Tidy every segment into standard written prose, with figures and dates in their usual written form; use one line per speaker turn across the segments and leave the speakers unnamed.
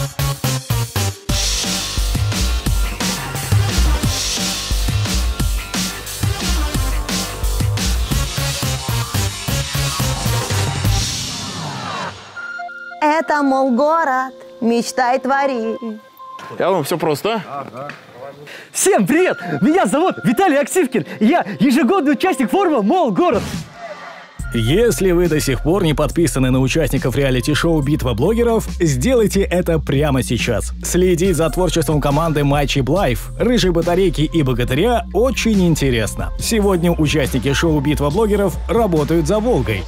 Это, мол, город, мечтай, твори.
Я думаю, все просто.
Всем привет! Меня зовут Виталий Аксивкин. Я ежегодный участник форума «Мол, город».
Если вы до сих пор не подписаны на участников реалити-шоу «Битва блогеров», сделайте это прямо сейчас. Следить за творчеством команды Майчи Блайв, Рыжей Батарейки и Богатыря очень интересно. Сегодня участники шоу «Битва блогеров» работают за Волгой.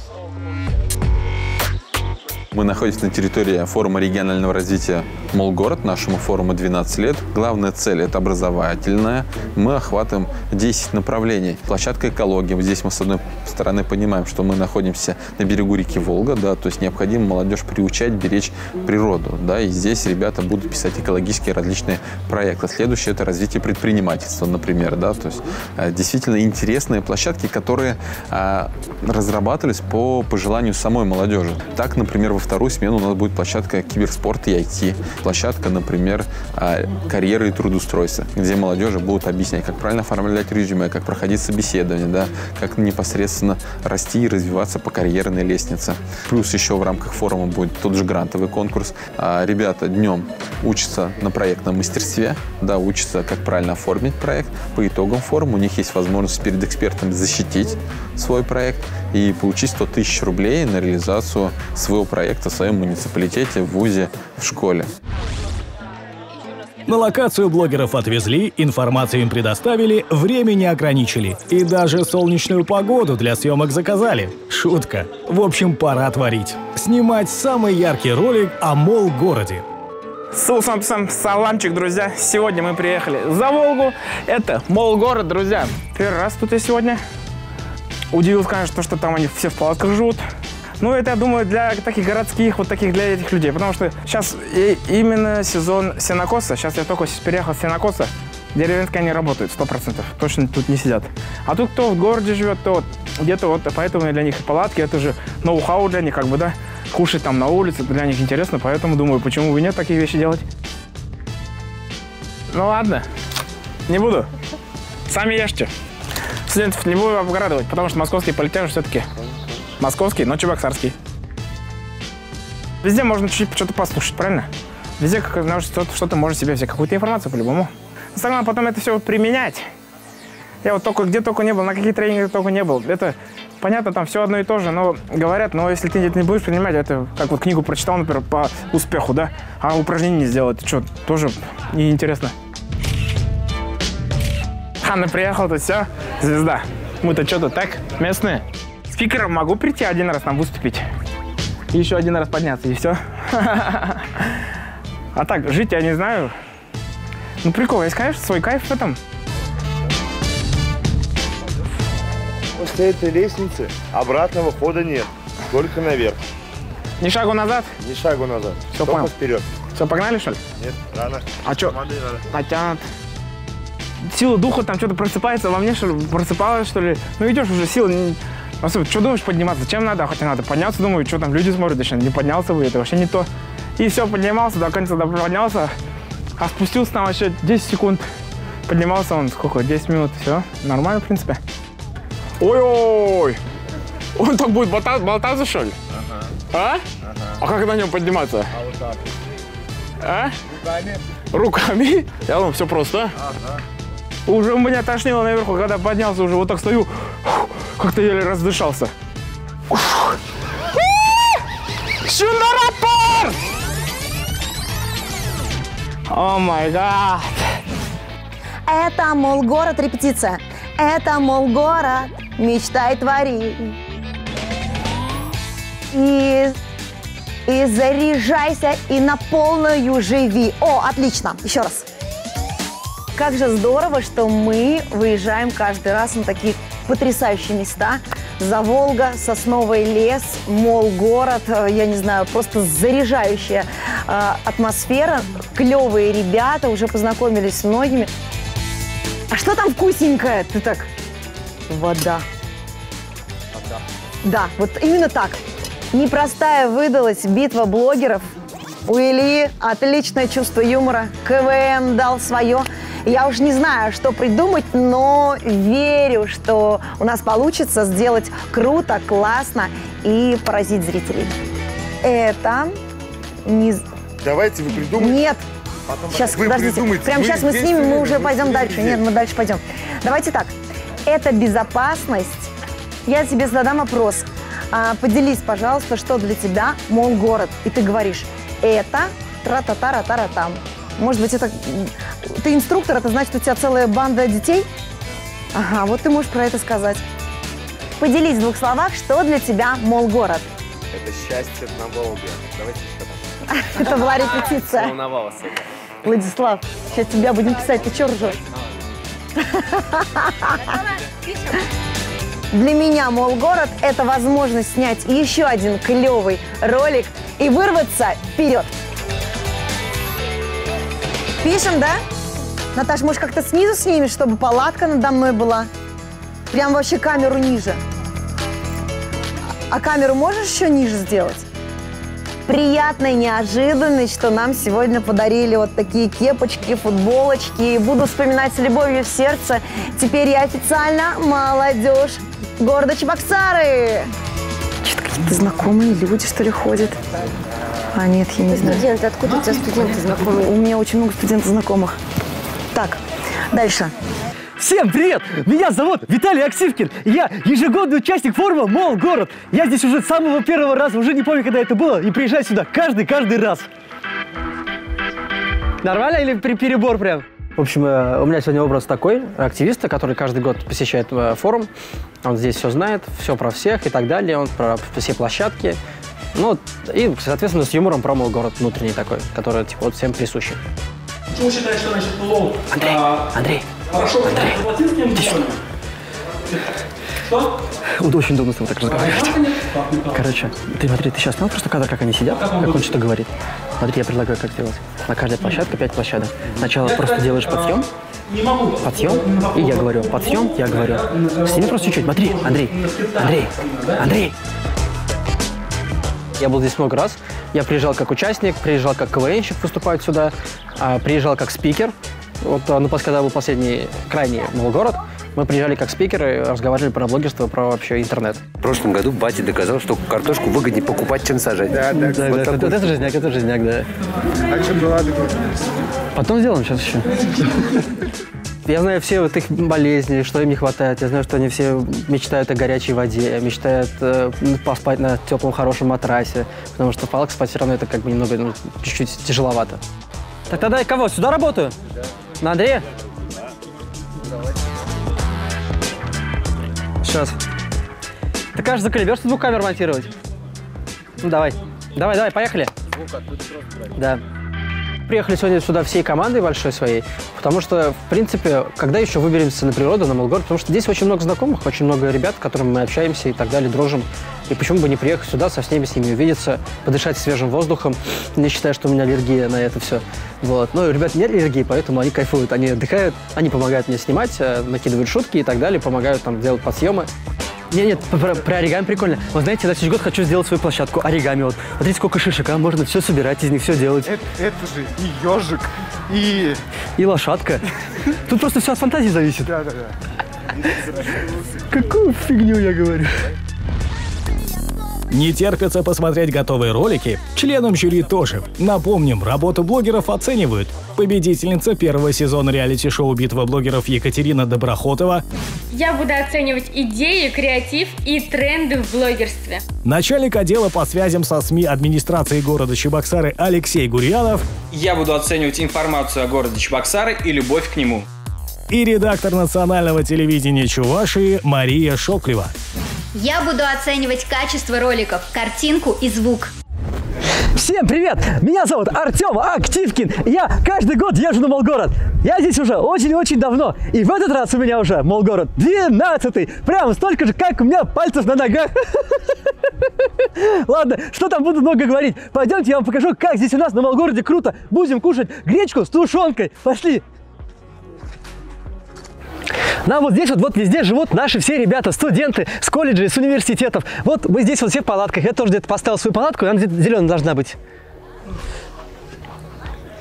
Мы находимся на территории форума регионального развития «Мол, город». Нашему форуму 12 лет. Главная цель – это образовательная. Мы охватываем 10 направлений. Площадка экологии. Вот здесь мы, с одной стороны, понимаем, что мы находимся на берегу реки Волга, да, то есть необходимо молодежь приучать, беречь природу. Да, и здесь ребята будут писать экологические различные проекты. Следующее – это развитие предпринимательства, например. Да, то есть действительно интересные площадки, которые разрабатывались по пожеланию самой молодежи. Так, например, во вторую смену у нас будет площадка киберспорт и IT. Площадка, например, карьеры и трудоустройства, где молодежи будут объяснять, как правильно оформлять резюме, как проходить собеседование, да, как непосредственно расти и развиваться по карьерной лестнице. Плюс еще в рамках форума будет тот же грантовый конкурс. Ребята днем учатся на проектном мастерстве, да, учатся, как правильно оформить проект. По итогам форума у них есть возможность перед экспертами защитить свой проект и получить 100 тысяч рублей на реализацию своего проекта в своем муниципалитете, в вузе, в школе.
На локацию блогеров отвезли, информацию им предоставили, время не ограничили. И даже солнечную погоду для съемок заказали. Шутка. В общем, пора творить. Снимать самый яркий ролик о Мол-городе.
Саламчик, друзья. Сегодня мы приехали за Волгу. Это Мол-город, друзья. Первый раз тут я сегодня. Удивился, конечно, что там они все в палатках живут. Ну, это, я думаю, для таких городских, вот таких, для этих людей. Потому что сейчас именно сезон сенокоса. Сейчас я только переехал с сенокоса. Деревенские они работают, 100%. Точно тут не сидят. А тут кто в городе живет, то где-то вот, поэтому для них и палатки, это же ноу-хау для них, как бы, да. Кушать там на улице, это для них интересно. Поэтому думаю, почему бы нет такие вещи делать. Ну, ладно, не буду. Сами ешьте. Студентов не буду обградывать, потому что московский политех все-таки московский, но чебоксарский. Везде можно чуть-чуть что-то послушать, правильно? Везде что-то можно себе взять, какую-то информацию по-любому. Остальное потом это все применять. Я вот только где только не был, на какие тренинги только не был. Это понятно, там все одно и то же, но говорят, но если ты это не будешь принимать, это как вот книгу прочитал, например, по успеху, да, а упражнение не сделал, это что, тоже неинтересно. Ханна приехал, тут все, звезда. Мы-то что-то так, местные. Спикером могу прийти один раз там выступить. И еще один раз подняться, и все. А так, жить я не знаю. Ну, прикол, есть, конечно, свой кайф в этом.
После этой лестницы обратного хода нет, только наверх.
Ни шагу назад?
Ни шагу назад,
все
только
понял.
Вперед.
Все, погнали, что ли?
Нет, рано.
А что? Натянут. Сила духа там что-то просыпается во мне, что ли? Просыпалась, что ли? Ну, идешь уже, сила... Особенно, что думаешь подниматься? Зачем надо? Хотя надо подняться, думаю, что там люди смотрят, еще не поднялся бы, это вообще не то. И все, поднимался, до конца поднялся, а спустился там вообще 10 секунд. Поднимался он, сколько, 10 минут, все, нормально, в принципе. Ой-ой! Он так будет болтаться, что ли? Ага. А как на нем подниматься?
А вот так.
А?
Руками.
Руками? Я думаю, все просто.
Ага.
Уже меня тошнило наверху, когда поднялся, уже вот так стою, как-то еле раздышался. Шундарапар! О май гад!
Это, мол, город, репетиция. Это, мол, город, мечтай, твори. И заряжайся, и на полную живи. О, отлично. Еще раз. Как же здорово, что мы выезжаем каждый раз на такие потрясающие места. Заволга, Сосновый лес, Мол-город, я не знаю, просто заряжающая атмосфера. Клевые ребята, уже познакомились с многими. А что там вкусненькое? Ты так... Вода. Да, вот именно так. Непростая выдалась битва блогеров. У Ильи отличное чувство юмора. КВН дал свое. Я уж не знаю, что придумать, но верю, что у нас получится сделать круто, классно и поразить зрителей. Это не...
Давайте вы придумайте.
Нет. Сейчас,
вы
подождите.
придумайте.
Прямо сейчас мы снимем, мы уже пойдем дальше. Нет, мы дальше пойдем. Давайте так. Это безопасность. Я тебе задам вопрос. Поделись, пожалуйста, что для тебя Молгород. И ты говоришь, это тра-та-та-ра-та-ра-там. Может быть, это... Ты инструктор, это значит, у тебя целая банда детей? Ага, вот ты можешь про это сказать. Поделись в двух словах, что для тебя Молгород.
Это счастье на Волге. Давайте что-то.
Это была репетиция.
Волновался.
Владислав, сейчас тебя будем писать. Ты что ржешь? Для меня Молгород – это возможность снять еще один клевый ролик и вырваться вперед. Пишем, да? Наташ, может, как-то снизу снимешь, чтобы палатка надо мной была? Прям вообще камеру ниже. А камеру можешь еще ниже сделать? Приятная неожиданность, что нам сегодня подарили вот такие кепочки, футболочки. Буду вспоминать с любовью в сердце. Теперь я официально молодежь города Чебоксары. Что-то какие-то знакомые люди, что ли, ходят. А нет, я не знаю.
Студенты, откуда у тебя студенты знакомые?
У меня очень много студентов знакомых. Так, дальше.
Всем привет! Меня зовут Виталий Аксивкин. Я ежегодный участник форума Молгород. Я здесь уже с самого первого раза, уже не помню, когда это было, и приезжаю сюда каждый раз. Нормально или перебор прям? В общем, у меня сегодня образ такой, активиста, который каждый год посещает форум. Он здесь все знает, все про всех и так далее, он про все площадки. Ну, и, соответственно, с юмором про Молгород внутренний такой, который, типа, вот всем присущий.
Почему считаешь, что значит лол?
Андрей,
Хорошо,
Андрей,
заплатил с кем-то сегодня? Что?
очень удобно с тобой так разговаривать. Короче, ты смотри, ты сейчас снял просто кадр, как они сидят, как он что-то говорит. Смотри, я предлагаю, как делать. На каждой площадке 5 площадок. Сначала просто делаешь подъем, и я говорю, подъем, я говорю. Сними просто чуть-чуть, смотри, Андрей. Я был здесь много раз. Я приезжал как участник, приезжал как КВНщик выступать сюда, приезжал как спикер. Вот, когда был последний, крайний Молгород, мы приезжали как спикеры, разговаривали про блогерство, про вообще интернет.
В прошлом году батя доказал, что картошку выгоднее покупать, чем сажать.
Да, это жизняк, да.
А что была такое?
Потом сделаем сейчас еще. Я знаю все вот их болезни, что им не хватает. Я знаю, что они все мечтают о горячей воде, мечтают поспать на теплом, хорошем матрасе. Потому что палок спать все равно это как бы немного, чуть-чуть тяжеловато. Так тогда я кого? Сюда работаю? Да. На Андрея? Давай. Сейчас. Ты, кажется, заколебешься звукокамеру монтировать? Ну, давай, поехали. Звук оттуда просто брать. Да. Приехали сегодня сюда всей командой большой своей, потому что, в принципе, когда еще выберемся на природу, на Молгород, потому что здесь очень много знакомых, очень много ребят, с которыми мы общаемся и так далее, дружим. И почему бы не приехать сюда, со всеми с ними увидеться, подышать свежим воздухом, не считая, что у меня аллергия на это все. Вот. Ну, у ребят нет аллергии, поэтому они кайфуют, они отдыхают, они помогают мне снимать, накидывают шутки и так далее, помогают там делать подсъемы. Нет, про оригами прикольно. Вот знаете, на следующий год хочу сделать свою площадку оригами. Вот. Смотрите, сколько шишек, можно все собирать, из них все делать.
Это же и ежик, и
лошадка. Тут просто все от фантазии зависит.
Да.
Какую фигню я говорю?
Не терпится посмотреть готовые ролики? Членам жюри тоже. Напомним, работу блогеров оценивают. Победительница первого сезона реалити-шоу «Битва блогеров» Екатерина Доброхотова.
Я буду оценивать идеи, креатив и тренды в блогерстве.
Начальник отдела по связям со СМИ администрации города Чебоксары Алексей Гурьянов.
Я буду оценивать информацию о городе Чебоксары и любовь к нему.
И редактор национального телевидения Чувашии Мария Шоклева.
Я буду оценивать качество роликов, картинку и звук.
Всем привет! Меня зовут Артем Активкин. Я каждый год езжу на Молгород. Я здесь уже очень-очень давно. И в этот раз у меня уже Молгород 12-й. Прямо столько же, как у меня пальцев на ногах. Ладно, что там буду много говорить. Пойдемте, я вам покажу, как здесь у нас на Молгороде круто. Будем кушать гречку с тушенкой. Пошли! Нам вот здесь вот везде живут наши все ребята, студенты с колледжей, с университетов. Вот мы здесь вот все в палатках. Я тоже где-то поставил свою палатку, и она где-то зеленая должна быть.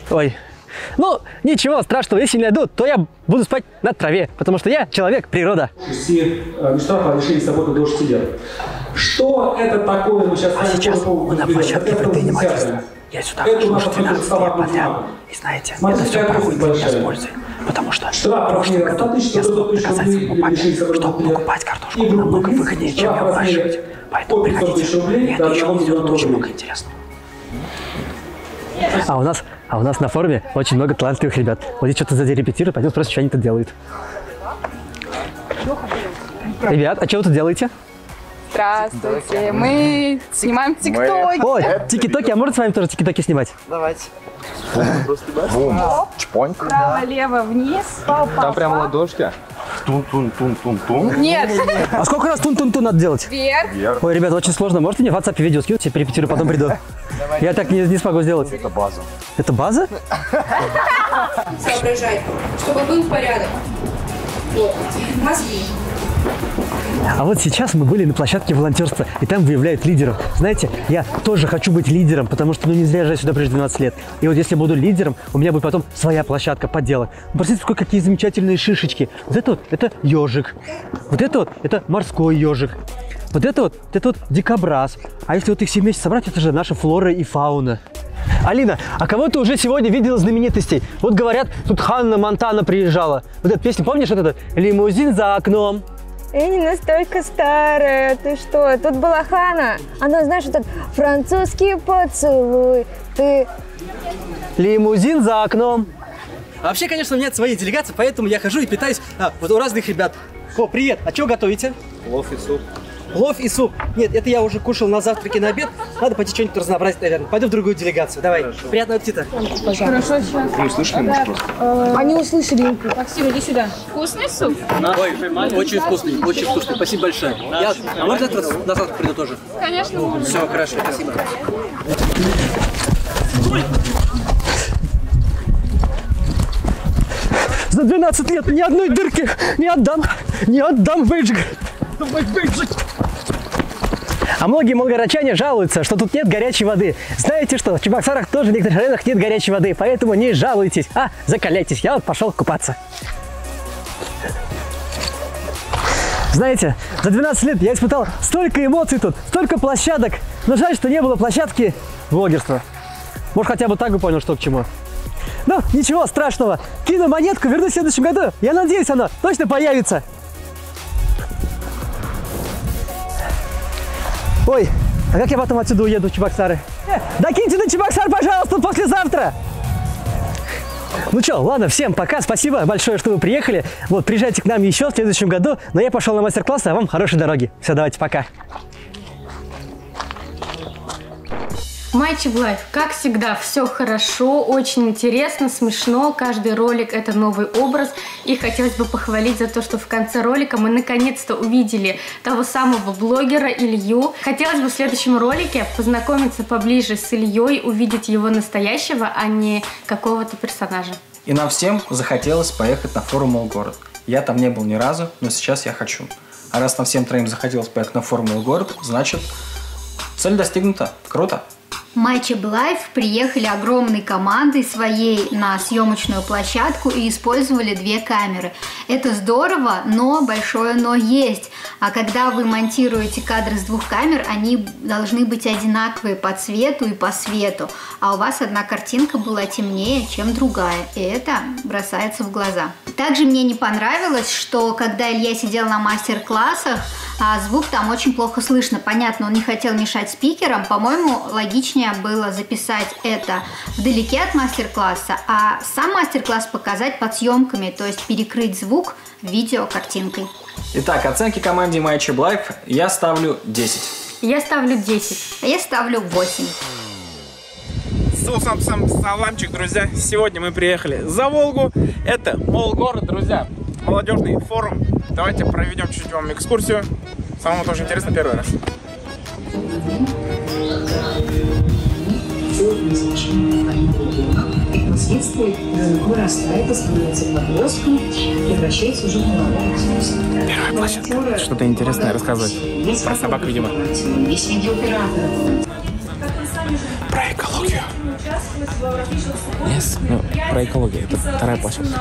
Ой. Ну, ничего страшного, если не найдут, то я буду спать на траве, потому что я человек-природа.
6 штрафа лишили свободы до 6 лет. Что это такое? Мы сейчас
мы на площадке прыгания магистра. Я сюда хожу уже 12 лет подряд. И знаете, это все проходит с пользой. Потому что в прошлом году я смог доказать своему папе, что покупать картошку намного выгоднее, чем ее выращивать. Поэтому приходите. И это еще не тут очень много интересного. А у нас на форуме очень много талантливых ребят. Вот здесь что-то сзади репетируют, пойдем спросим, что они тут делают. Ребят, а что вы тут делаете?
Здравствуйте, мы снимаем тиктоки.
Ой, тики-токи, а можно с вами тоже тики-токи снимать?
Давайте.
Чпоньк.
Право, лево, вниз.
Там прям ладошки. Тун-тун-тун-тун-тун.
Нет.
А сколько раз тун-тун-тун надо делать?
Вверх.
Ой, ребята, очень сложно. Можете мне в WhatsApp видео скинуть, я перепетирую, потом приду. Я так не смогу сделать.
Это база.
Это база?
Соображай, чтобы был порядок. Вот. Мозги.
А вот сейчас мы были на площадке волонтерства, и там выявляют лидеров. Знаете, я тоже хочу быть лидером, потому что не зря же я сюда пришел 12 лет. И вот если я буду лидером, у меня будет потом своя площадка подделок. Посмотрите, какие замечательные шишечки. Вот это вот, это ежик. Вот это вот, это морской ежик. Вот это вот дикобраз. А если вот их все вместе собрать, это же наша флора и фауна. Алина, а кого ты уже сегодня видела знаменитостей? Вот говорят, тут Ханна Монтана приезжала. Вот эту песню, помнишь, вот этот «Лимузин за окном»?
Я не настолько старая, ты что? Тут была Хана. Она, знаешь, этот французский поцелуй. Ты...
Лимузин за окном. А вообще, конечно, у меня своя делегация, поэтому я хожу и питаюсь вот у разных ребят. О, привет, а что готовите?
Плов и суп.
Плов и суп. Нет, это я уже кушал на завтрак и на обед. Надо пойти что-нибудь разнообразить, наверное. Пойду в другую делегацию. Давай. Хорошо. Приятного аппетита.
Хорошо, сейчас.
Вы услышали нас просто?
Они услышали.
Максим, иди сюда. Вкусный суп?
Ой, очень вкусный, очень вкусный. Спасибо большое. Я, можно на завтрак приду тоже?
Конечно, можно.
Все, хорошо, спасибо. За 12 лет ни одной дырки не отдам бейджик. А многие молгородчане жалуются, что тут нет горячей воды. Знаете что, в Чебоксарах тоже в некоторых районах нет горячей воды, поэтому не жалуйтесь, а закаляйтесь. Я вот пошел купаться. Знаете, за 12 лет я испытал столько эмоций тут, столько площадок, но жаль, что не было площадки блогерства. Может, хотя бы так бы понял, что к чему. Ну, ничего страшного. Кину монетку, вернусь в следующем году. Я надеюсь, она точно появится. Ой, а как я потом отсюда уеду в Чебоксары? Докиньте на Чебоксар, пожалуйста, послезавтра. Ну что, ладно, всем пока. Спасибо большое, что вы приехали. Вот, приезжайте к нам еще в следующем году. Но я пошел на мастер-класс, а вам хорошей дороги. Все, давайте, пока.
Mighty Life, как всегда, все хорошо, очень интересно, смешно. Каждый ролик — это новый образ. И хотелось бы похвалить за то, что в конце ролика мы наконец-то увидели того самого блогера Илью. Хотелось бы в следующем ролике познакомиться поближе с Ильей, увидеть его настоящего, а не какого-то персонажа.
И нам всем захотелось поехать на форум Молгород. Я там не был ни разу, но сейчас я хочу. А раз нам всем троим захотелось поехать на форум Молгород, значит, цель достигнута. Круто!
Mighty Life приехали огромной командой своей на съемочную площадку и использовали 2 камеры. Это здорово, но большое но есть. А когда вы монтируете кадры с 2 камер, они должны быть одинаковые по цвету и по свету. А у вас одна картинка была темнее, чем другая. И это бросается в глаза. Также мне не понравилось, что когда Илья сидел на мастер-классах, звук там очень плохо слышно. Понятно, он не хотел мешать спикерам. По-моему, логичнее было записать это вдалеке от мастер-класса, а сам мастер-класс показать под съемками, то есть перекрыть звук видео картинкой.
Итак, оценки команде Mighty Life я ставлю 10.
Я ставлю 10.
А я ставлю 8.
Саламчик, друзья. Сегодня мы приехали за Волгу. Это Молгород, друзья. Молодежный форум. Давайте проведем чуть-чуть вам экскурсию. Самому тоже интересно первый раз.
Впоследствии вырастает, становится подростком, превращается уже в молодого.
Первая площадка. Что-то интересное рассказывать. Про собак, видимо.
Есть видеооператор.
Проект экологию. Yes? Ну, про экологию. Это вторая площадка.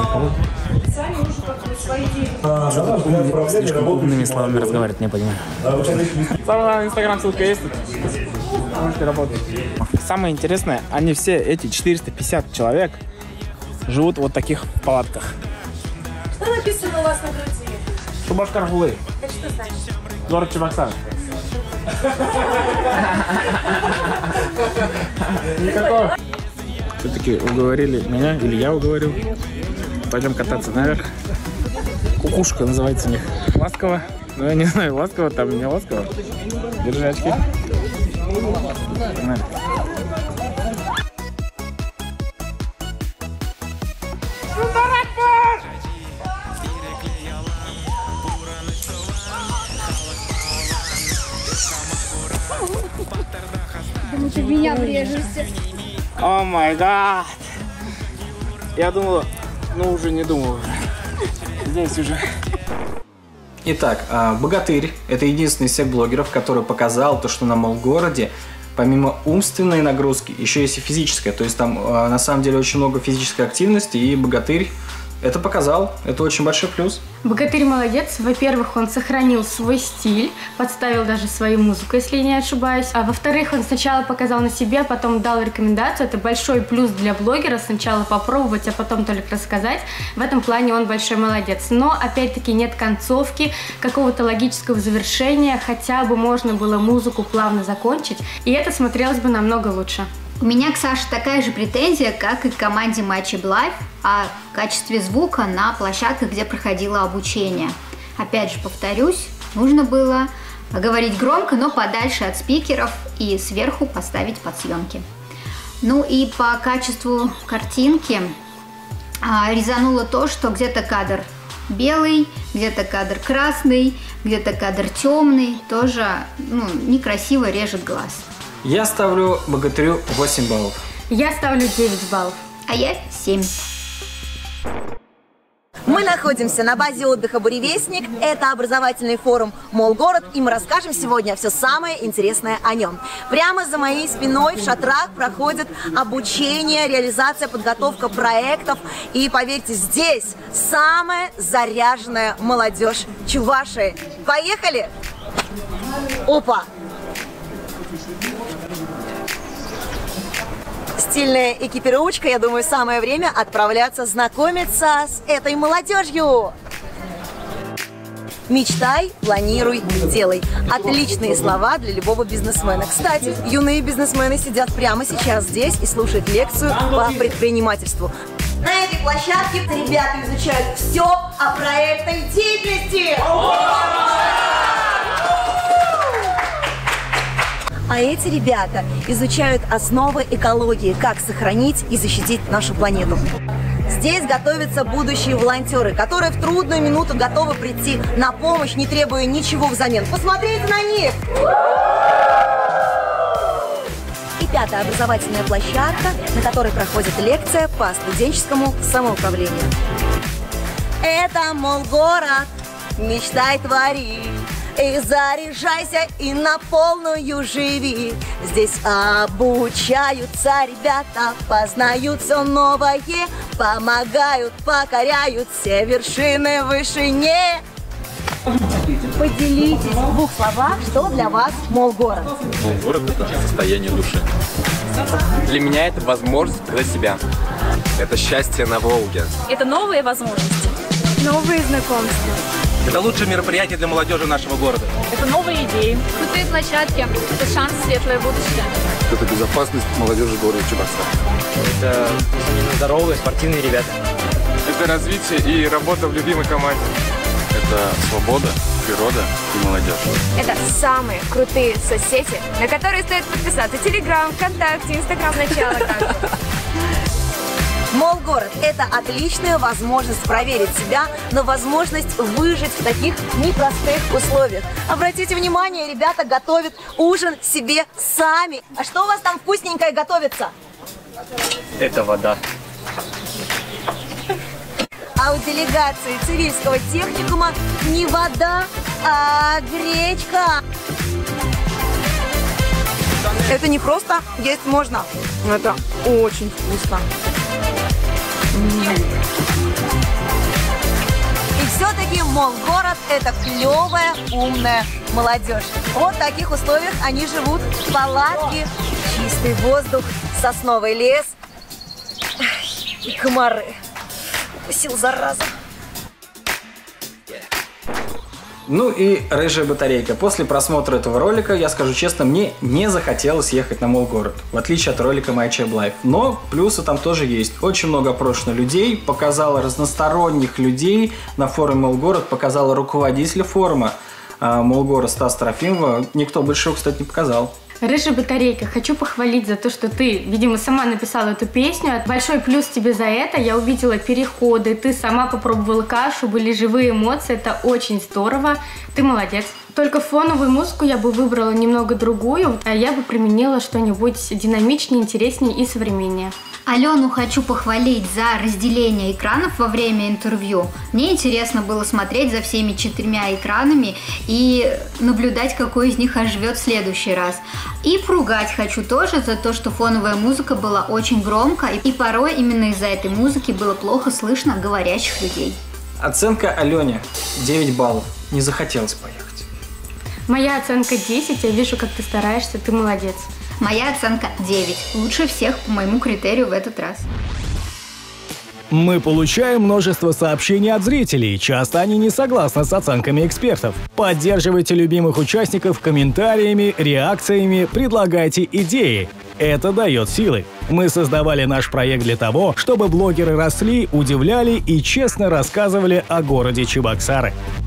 Слишком умными словами разговаривать не понимаю. Инстаграм ссылка есть тут? Можете работать. Самое интересное, они все, эти 450 человек, живут вот в таких палатках.
Что написано у вас на груди?
Шубаш-Каргулы.
Это что значит?
Город Чебоксар. Никакого. Все-таки уговорили меня, или я уговорил. Пойдем кататься наверх. Кукушка называется у них. Ласково. Ну, я не знаю, ласково там, не ласково. Держи очки. На.
Думаю, ты в меня врежешься.
О май гад! Я думал, ну уже не думал. Здесь уже.
Итак, Богатырь – это единственный из всех блогеров, который показал то, что на Молгороде помимо умственной нагрузки еще есть и физическая. То есть там на самом деле очень много физической активности, и Богатырь это показал. Это очень большой плюс.
Богатырь молодец. Во-первых, он сохранил свой стиль, подставил даже свою музыку, если я не ошибаюсь. А во-вторых, он сначала показал на себе, потом дал рекомендацию. Это большой плюс для блогера. Сначала попробовать, а потом только рассказать. В этом плане он большой молодец. Но, опять-таки, нет концовки, какого-то логического завершения. Хотя бы можно было музыку плавно закончить, и это смотрелось бы намного лучше.
У меня к Саше такая же претензия, как и к команде Matchup Live о качестве звука на площадках, где проходило обучение. Опять же, повторюсь, нужно было говорить громко, но подальше от спикеров и сверху поставить подсъемки. Ну и по качеству картинки резануло то, что где-то кадр белый, где-то кадр красный, где-то кадр темный, тоже некрасиво режет глаз.
Я ставлю Богатырю 8 баллов.
Я ставлю 9 баллов.
А я 7.
Мы находимся на базе отдыха «Буревестник». Это образовательный форум «Молгород», и мы расскажем сегодня все самое интересное о нем. Прямо за моей спиной в шатрах проходит обучение, реализация, подготовка проектов. И поверьте, здесь самая заряженная молодежь Чувашии. Поехали! Опа! Стильная экипировочка, я думаю, самое время отправляться знакомиться с этой молодежью. Мечтай, планируй, делай. Отличные слова для любого бизнесмена. Кстати, юные бизнесмены сидят прямо сейчас здесь и слушают лекцию по предпринимательству. На этой площадке ребята изучают все о проектной деятельности. А эти ребята изучают основы экологии, как сохранить и защитить нашу планету. Здесь готовятся будущие волонтеры, которые в трудную минуту готовы прийти на помощь, не требуя ничего взамен. Посмотрите на них! И пятая образовательная площадка, на которой проходит лекция по студенческому самоуправлению. Это Молгород, мечтай, твори. И заряжайся, и на полную живи. Здесь обучаются ребята, познают все новое, помогают, покоряют все вершины в вышине. Поделитесь в двух словах, что для вас Молгород.
Молгород – это состояние души. Для меня это возможность показать себя. Это счастье на Волге.
Это новые возможности, новые знакомства.
Это лучшее мероприятие для молодежи нашего города.
Это новые идеи. Крутые площадки. Это шанс в светлое будущее.
Это безопасность молодежи города Чебоксар.
Это здоровые, спортивные ребята.
Это развитие и работа в любимой команде. Это свобода, природа и молодежь.
Это самые крутые соцсети, на которые стоит подписаться. Телеграм, ВКонтакте, Инстаграм, начало также.
Молгород – это отличная возможность проверить себя, но возможность выжить в таких непростых условиях. Обратите внимание, ребята готовят ужин себе сами. А что у вас там вкусненькое готовится?
Это вода.
А у делегации цивильского техникума не вода, а гречка.
Это не просто есть можно, это очень вкусно.
И все-таки Молгород – это клевая, умная молодежь. Вот в таких условиях они живут. Палатки, чистый воздух, сосновый лес и комары. Укусил, зараза.
Ну и рыжая батарейка. После просмотра этого ролика, я скажу честно, мне не захотелось ехать на Молгород, в отличие от ролика My Chap Life. Но плюсы там тоже есть. Очень много опрошено людей, показала разносторонних людей на форуме Молгород, показала руководителя форума Молгород Стас Трофимова. Никто больше его, кстати, не показал.
Рыжая батарейка, хочу похвалить за то, что ты, видимо, сама написала эту песню. Большой плюс тебе за это. Я увидела переходы, ты сама попробовала кашу, были живые эмоции. Это очень здорово. Ты молодец. Только фоновую музыку я бы выбрала немного другую, а я бы применила что-нибудь динамичнее, интереснее и современнее.
Алену хочу похвалить за разделение экранов во время интервью. Мне интересно было смотреть за всеми 4 экранами и наблюдать, какой из них оживет в следующий раз. И поругать хочу тоже за то, что фоновая музыка была очень громко, и порой именно из-за этой музыки было плохо слышно говорящих людей.
Оценка Алене 9 баллов. Не захотелось поехать.
Моя оценка 10, я вижу, как ты стараешься, ты молодец.
Моя оценка 9. Лучше всех по моему критерию в этот раз.
Мы получаем множество сообщений от зрителей, часто они не согласны с оценками экспертов. Поддерживайте любимых участников комментариями, реакциями, предлагайте идеи. Это дает силы. Мы создавали наш проект для того, чтобы блогеры росли, удивляли и честно рассказывали о городе Чебоксары.